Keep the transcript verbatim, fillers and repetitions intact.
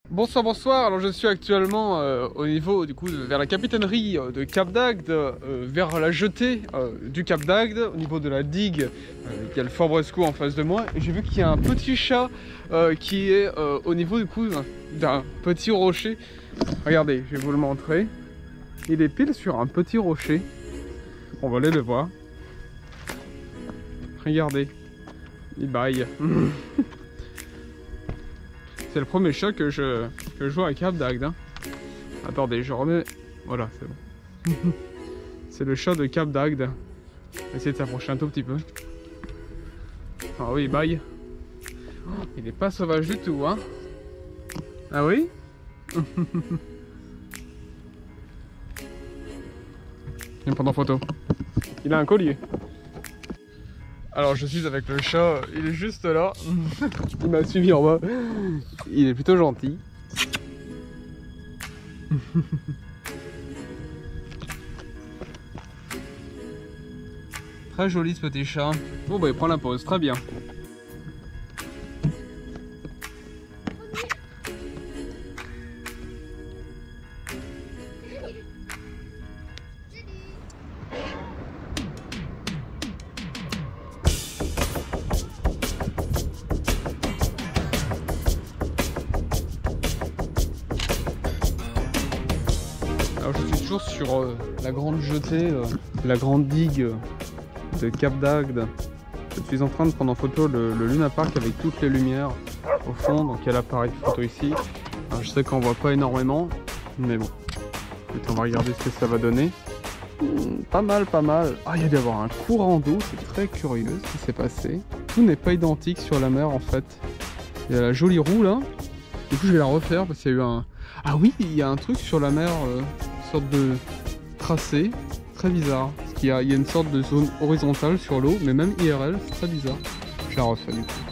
Bonsoir, bonsoir. Alors je suis actuellement euh, au niveau du coup de- vers la capitainerie euh, de Cap d'Agde, euh, vers la jetée euh, du Cap d'Agde, au niveau de la digue. Euh, il y a le Fort Bresco en face de moi et j'ai vu qu'il y a un petit chat euh, qui est euh, au niveau du coup d'un petit rocher. Regardez, je vais vous le montrer. Il est pile sur un petit rocher. On va aller le voir. Regardez, il baille. C'est le premier chat que je, que je vois à Cap d'Agde. Hein. Attendez, je remets... Voilà, c'est bon. C'est le chat de Cap d'Agde. On va essayer de s'approcher un tout petit peu. Ah oui, il baille. Oh, il est pas sauvage du tout, hein. Ah oui. Viens prendre en photo. Il a un collier. Alors je suis avec le chat, il est juste là. Il m'a suivi en bas. Il est plutôt gentil. Très joli ce petit chat. Bon bah il prend la pause, très bien. Alors je suis toujours sur euh, la grande jetée, euh, la grande digue euh, de Cap d'Agde. Je suis en train de prendre en photo le, le Luna Park avec toutes les lumières au fond, donc il y a l'appareil photo ici. Alors, je sais qu'on voit pas énormément, mais bon, écoute, on va regarder ce que ça va donner. Hmm, pas mal, pas mal. Ah, il y a dû y avoir un courant d'eau, c'est très curieux ce qui s'est passé. Tout n'est pas identique sur la mer en fait. Il y a la jolie roue là. Du coup je vais la refaire parce qu'il y a eu un... Ah oui, il y a un truc sur la mer, euh, une sorte de tracé, très bizarre. Parce qu'il y a, il y a une sorte de zone horizontale sur l'eau, mais même I R L, c'est très bizarre. Je la refais du coup.